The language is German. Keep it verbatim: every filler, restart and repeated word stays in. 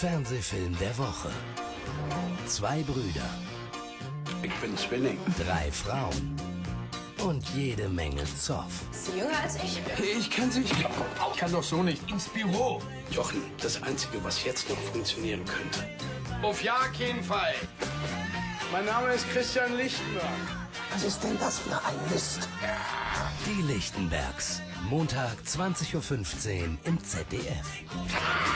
Fernsehfilm der Woche. Zwei Brüder. Ich bin Zwilling. Drei Frauen. Und jede Menge Zoff. Ist sie jünger als ich? Ich kann sie. Ich kann doch so nicht ins Büro. Jochen, das Einzige, was jetzt noch funktionieren könnte. Auf ja keinen Fall. Mein Name ist Christian Lichtenberg. Was ist denn das für ein Mist? Die Lichtenbergs. Montag zwanzig Uhr fünfzehn im Z D F.